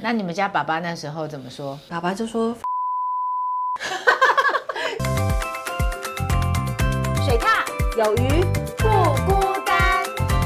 那你们家爸爸那时候怎么说？ 爸爸就说水獭有鱼不孤单。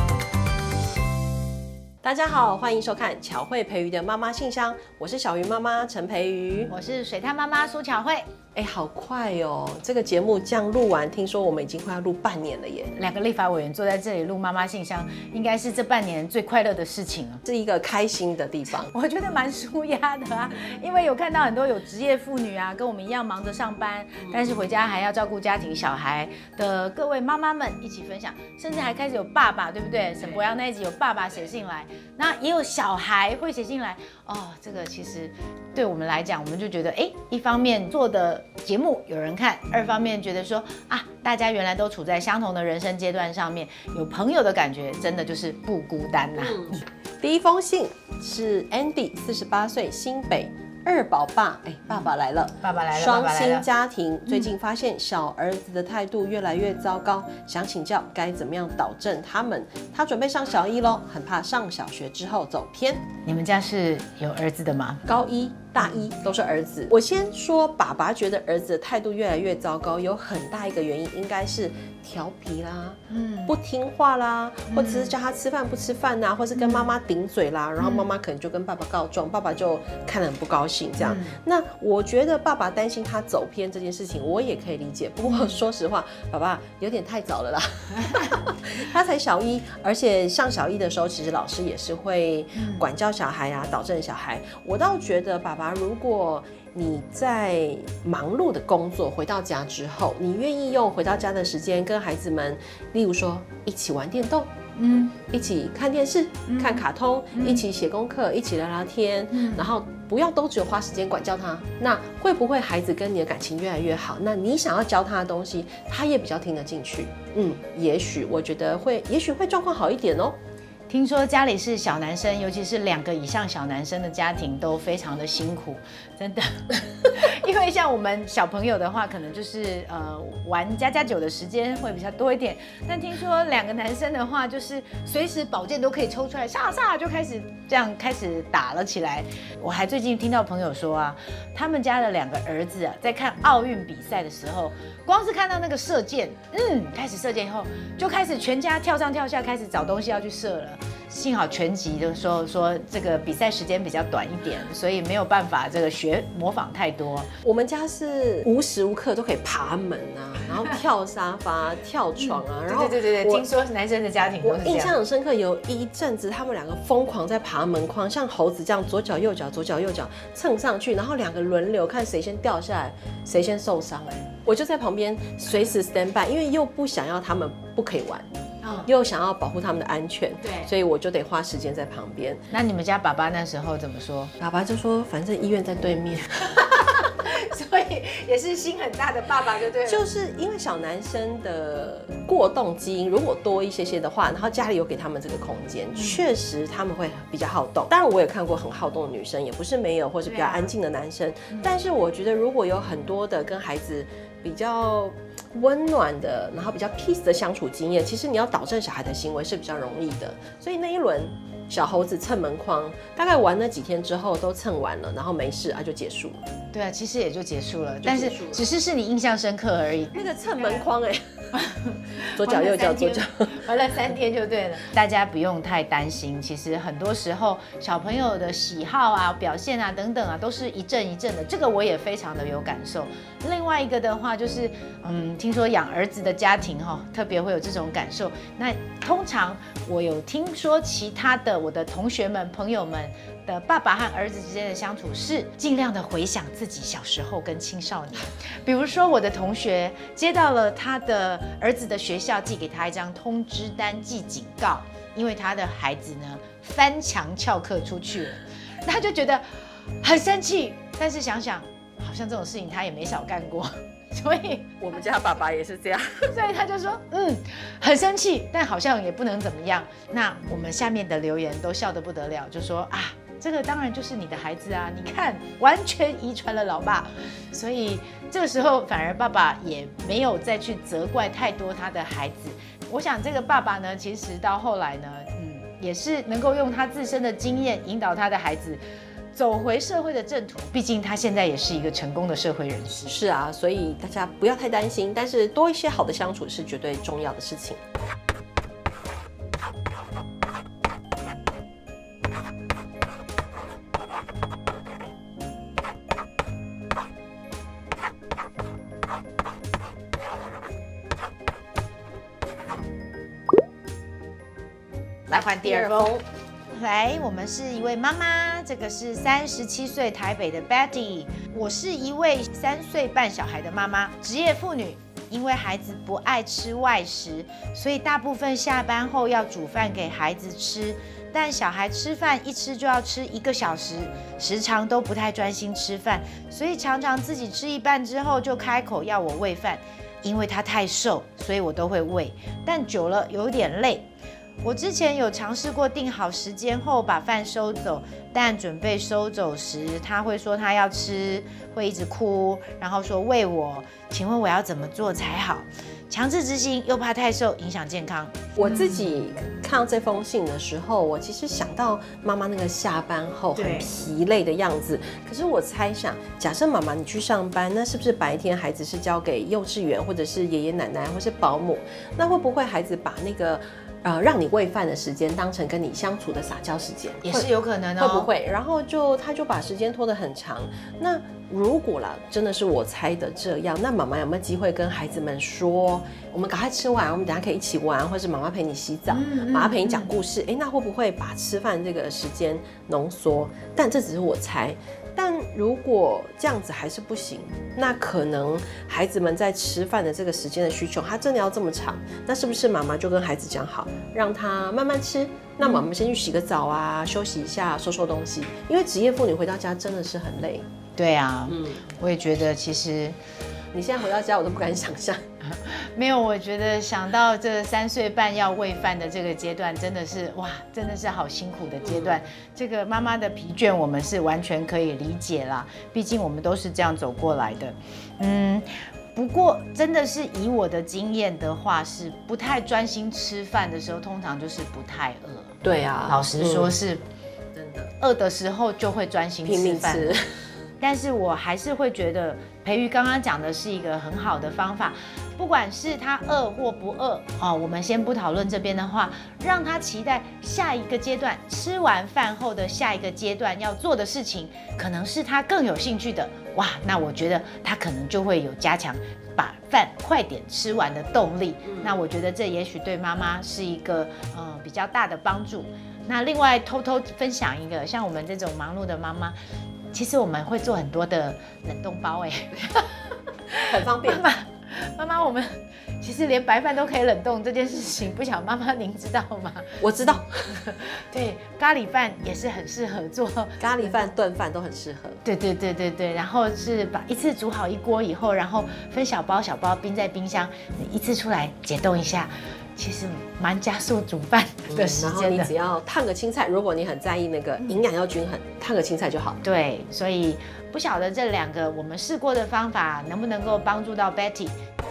大家好，欢迎收看巧慧培瑜的妈妈信箱，我是小鱼妈妈陈培瑜， 我是水獭妈妈苏巧慧。 哎，好快哦！这个节目这样录完，听说我们已经快要录半年了耶。 2个立法委员坐在这里录妈妈信箱，应该是这半年最快乐的事情了， 是一个开心的地方。 我觉得蛮舒压的啊，因为有看到很多有职业妇女啊，跟我们一样忙着上班，但是回家还要照顾家庭小孩的各位妈妈们一起分享，甚至还开始有爸爸，对不对？沈博阳那一集有爸爸写信来，那也有小孩会写信来哦。这个其实对我们来讲，我们就觉得，哎，一方面做的节目有人看，二方面觉得说啊，大家原来都处在相同的人生阶段上面，有朋友的感觉，真的就是不孤单呐。 第一封信是 Andy， 48岁，新北2宝爸，哎，爸爸来了， 爸爸来了， 双薪家庭，最近发现小儿子的态度越来越糟糕，想请教该怎么样导正他们。他准备上小一咯，很怕上小学之后走偏。 你们家是有儿子的吗？ 高一、大一都是儿子。我先说，爸爸觉得儿子的态度越来越糟糕，有很大一个原因应该是调皮啦，不听话啦，或者是叫他吃饭不吃饭呐，或是跟妈妈顶嘴啦，然后妈妈可能就跟爸爸告状，爸爸就看得很不高兴这样。那我觉得爸爸担心他走偏这件事情，我也可以理解。不过说实话，爸爸有点太早了啦，他才小一，而且上小一的时候，其实老师也是会管教小孩啊，导正小孩。我倒觉得爸爸，如果你在忙碌的工作回到家之后，你愿意用回到家的时间跟孩子们，例如说一起玩电动，一起看电视、看卡通，一起写功课，一起聊聊天，然后不要都只有花时间管教他。那会不会孩子跟你的感情越来越好？那你想要教他的东西，他也比较听得进去。也许我觉得会，也许会状况好一点哦。 听说家里是小男生，尤其是2个以上小男生的家庭都非常的辛苦，真的。因为像我们小朋友的话，可能就是玩家家酒的时间会比较多一点。但听说2个男生的话，就是随时宝剑都可以抽出来，唰就开始这样开始打了起来。我还最近听到朋友说啊，他们家的2个儿子啊，在看奥运比赛的时候，光是看到那个射箭，开始射箭以后，就开始全家跳上跳下，开始找东西要去射了。幸好拳击的时候说这个比赛时间比较短一点，所以没有办法这个模仿太多。 我们家是无时无刻都可以爬门啊，然后跳沙发、跳床啊，然后对，听说男生的家庭都是这样。 我印象很深刻，有一阵子他们2个疯狂在爬门框，像猴子这样左脚右脚左脚右脚蹭上去，然后2个轮流看谁先掉下来，谁先受伤。我就在旁边随时 stand by， 因为又不想要他们不可以玩。又想要保护他们的安全，对，所以我就得花时间在旁边。 那你们家爸爸那时候怎么说？ 爸爸就说，反正医院在对面， 所以也是心很大的爸爸就对了。 就是因为小男生的过动基因如果多一些的话，然后家里有给他们这个空间，确实他们会比较好动。当然我也看过很好动的女生，也不是没有，或是比较安静的男生。但是我觉得如果有很多的跟孩子比较温暖的，然后比较 peace 的相处经验，其实你要导正小孩的行为是比较容易的。所以那一轮小猴子蹭门框，大概玩了几天之后都蹭完了，然后没事就结束了。 对啊，其实也就结束了，但是只是你印象深刻而已。 那个蹭门框左脚右脚左脚， 玩了3天就对了。大家不用太担心，其实很多时候小朋友的喜好啊、表现啊等等啊，都是一阵一阵的。这个我也非常的有感受。另外一个的话就是，听说养儿子的家庭特别会有这种感受。那通常我有听说其他的我的同学们、朋友们的爸爸和儿子之间的相处是尽量的回想自己小时候跟青少年。比如说我的同学接到了他的儿子的学校寄给他一张通知单，寄警告，因为他的孩子呢翻墙翘课出去了，他就觉得很生气，但是想想好像这种事情他也没少干过。所以我们家爸爸也是这样， 所以他就说，很生气，但好像也不能怎么样。那我们下面的留言都笑得不得了，就说啊，这个当然就是你的孩子啊，你看完全遗传了老爸。所以这个时候反而爸爸也没有再去责怪太多他的孩子。我想这个爸爸呢，其实到后来呢，也是能够用他自身的经验引导他的孩子走回社会的正途。毕竟他现在也是一个成功的社会人士。 是啊，所以大家不要太担心，但是多一些好的相处是绝对重要的事情。 来换第二封。来，我们是一位妈妈，这个是37岁台北的 Betty。我是一位3岁半小孩的妈妈，职业妇女。因为孩子不爱吃外食，所以大部分下班后要煮饭给孩子吃。但小孩吃饭一吃就要吃1个小时，时常都不太专心吃饭，所以常常自己吃一半之后就开口要我喂饭。因为他太瘦，所以我都会喂，但久了有点累。我之前有尝试过定好时间后把饭收走，但准备收走时，他会说他要吃，会一直哭，然后说喂我。请问我要怎么做才好？强制执行又怕太瘦影响健康。 我自己看到这封信的时候，我其实想到妈妈那个下班后很疲累的样子。可是我猜想，假设妈妈你去上班，那是不是白天孩子是交给幼稚园或者是爷爷奶奶或是保姆？那会不会孩子把那个让你喂饭的时间当成跟你相处的撒娇时间？ 也是有可能哦。 会不会？然后他就把时间拖得很长。那如果啦，真的是我猜的这样，那妈妈有没有机会跟孩子们说，我们赶快吃完，我们等一下可以一起玩，或是妈妈陪你洗澡，妈妈陪你讲故事？那会不会把吃饭这个时间浓缩？但这只是我猜。但如果这样子还是不行，那可能孩子们在吃饭的这个时间的需求，他真的要这么长，那是不是妈妈就跟孩子讲好，让他慢慢吃？那妈妈先去洗个澡啊，休息一下，收收东西。因为职业妇女回到家真的是很累。 对啊，我也觉得其实你现在回到家，我都不敢想象。 没有，我觉得想到这3岁半要喂饭的这个阶段，真的是哇，真的是好辛苦的阶段。这个妈妈的疲倦，我们是完全可以理解啦，毕竟我们都是这样走过来的。不过真的是以我的经验的话，是不太专心吃饭的时候，通常就是不太饿。 对啊， 老实说是， 真的饿的时候就会专心吃饭。但是我还是会觉得培育刚刚讲的是一个很好的方法，不管是他饿或不饿我们先不讨论这边的话，让他期待下一个阶段，吃完饭后的下一个阶段要做的事情，可能是他更有兴趣的。哇，那我觉得他可能就会有加强把饭快点吃完的动力。那我觉得这也许对妈妈是一个比较大的帮助。那另外偷偷分享一个，像我们这种忙碌的妈妈，其实我们会做很多的冷冻包很方便。 妈妈，我们其实连白饭都可以冷冻这件事情，不晓得妈妈您知道吗？ 我知道。 对，咖喱饭也是很适合做， 咖喱饭、炖饭都很适合。 对，然后是把一次煮好一锅以后，然后分小包冰在冰箱，一次出来解冻一下。其实蛮加速煮饭的时间的。然后你只要烫个青菜，如果你很在意那个营养要均衡，烫个青菜就好。 对，所以不晓得这2个我们试过的方法能不能够帮助到 Betty。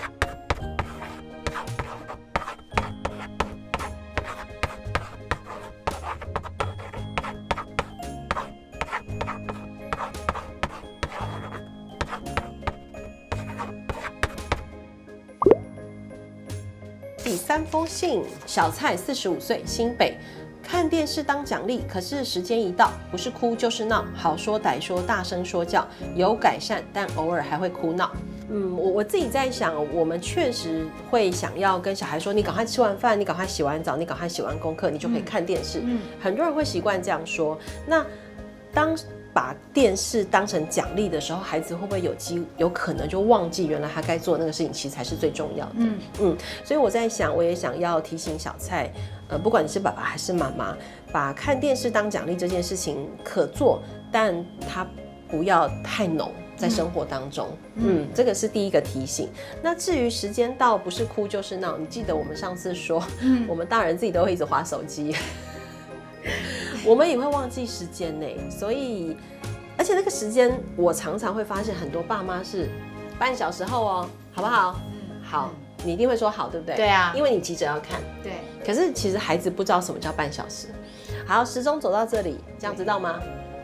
第3封信，小蔡45岁，新北，看电视当奖励，可是时间一到，不是哭就是闹，好说歹说，大声说教，有改善，但偶尔还会哭闹。我自己在想，我们确实会想要跟小孩说，你赶快吃完饭，你赶快洗完澡，你赶快写完功课，你就可以看电视。很多人会习惯这样说。那当把电视当成奖励的时候，孩子会不会有可能就忘记原来他该做的那个事情，其实才是最重要的。所以我在想，我也想要提醒小蔡，不管你是爸爸还是妈妈，把看电视当奖励这件事情可做，但他不要太浓在生活当中。这个是第一个提醒。那至于时间到不是哭就是闹，你记得我们上次说，我们大人自己都会一直滑手机。我们也会忘记时间呢，所以，而且那个时间，我常常会发现很多爸妈是半小时后哦，好不好？好，你一定会说好，对不对？ 对啊， 因为你急着要看。 对。 可是其实孩子不知道什么叫半小时。好，时钟走到这里，这样知道吗？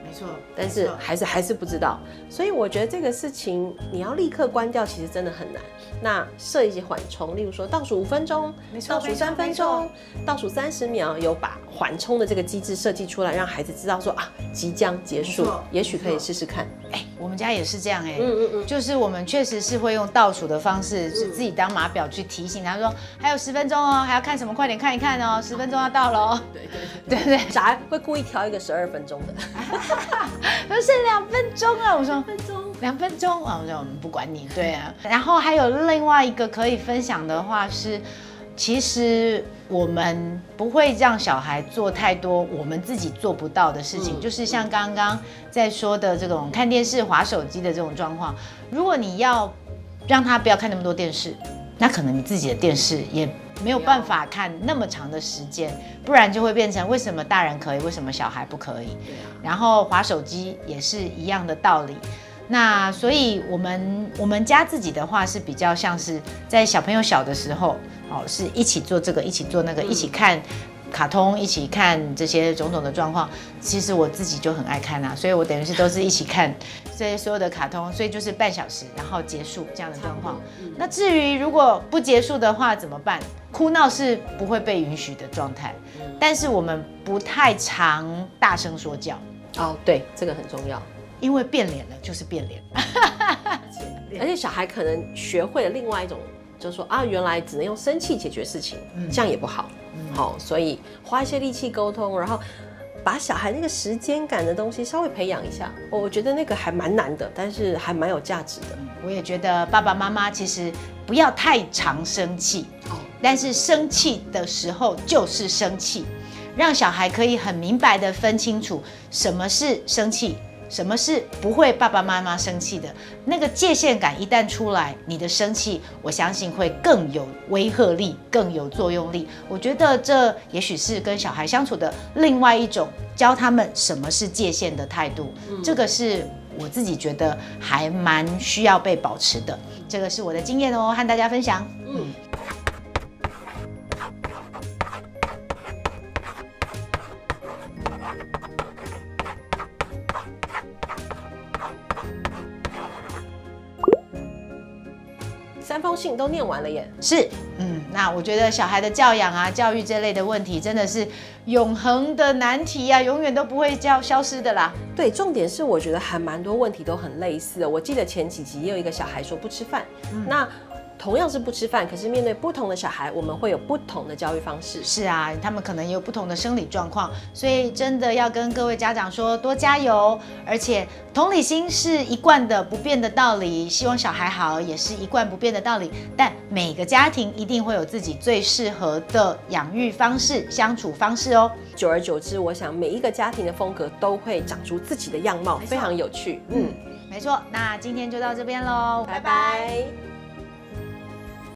没错， 但是还是不知道，所以我觉得这个事情你要立刻关掉，其实真的很难。那设一些缓冲，例如说倒数5分钟，倒数3分钟，倒数30秒，有把缓冲的这个机制设计出来，让孩子知道说啊即将结束，也许可以试试看。 我们家也是这样就是我们确实是会用倒数的方式，是自己当码表去提醒他说还有10分钟哦，还要看什么，快点看一看哦，10分钟要到了哦。对不对？ 小孩会故意挑一个12分钟的， 都是2分钟啊，我说2分钟啊，我说我们不管你，对啊。然后还有另外一个可以分享的话是，其实我们不会让小孩做太多我们自己做不到的事情，就是像刚刚在说的这种看电视、滑手机的这种状况。如果你要让他不要看那么多电视，那可能你自己的电视也没有办法看那么长的时间，不然就会变成为什么大人可以，为什么小孩不可以？然后滑手机也是一样的道理。那所以我们家自己的话是比较像是在小朋友小的时候，是一起做这个，一起做那个，一起看卡通，一起看这些种种的状况。其实我自己就很爱看啊，所以我等于是都是一起看这些所有的卡通，所以就是半小时然后结束这样的状况。那至于如果不结束的话怎么办？哭闹是不会被允许的状态，但是我们不太常大声说教。 对，这个很重要。 因为变脸了就是变脸， 而且小孩可能学会了另外一种，就是说啊，原来只能用生气解决事情，这样也不好。所以花一些力气沟通，然后把小孩那个时间感的东西稍微培养一下，我觉得那个还蛮难的，但是还蛮有价值的。 我也觉得爸爸妈妈其实不要太常生气，但是生气的时候就是生气，让小孩可以很明白的分清楚什么是生气，什么是不会爸爸妈妈生气的，那个界限感一旦出来，你的生气我相信会更有威慑力，更有作用力。我觉得这也许是跟小孩相处的另外一种教他们什么是界限的态度，这个是我自己觉得还蛮需要被保持的，这个是我的经验哦，和大家分享。 3封信都念完了耶。 是，那我觉得小孩的教养啊、教育这类的问题，真的是永恒的难题啊，永远都不会消失的啦。 对，重点是我觉得还蛮多问题都很类似的。我记得前几集也有一个小孩说不吃饭，那同样是不吃饭，可是面对不同的小孩，我们会有不同的教育方式。 是啊，他们可能也有不同的生理状况，所以真的要跟各位家长说，多加油。而且同理心是一贯的不变的道理，希望小孩好也是一贯不变的道理。但每个家庭一定会有自己最适合的养育方式、相处方式哦。 久而久之，我想每一个家庭的风格都会长出自己的样貌，非常有趣。 没错。那今天就到这边喽， 拜拜。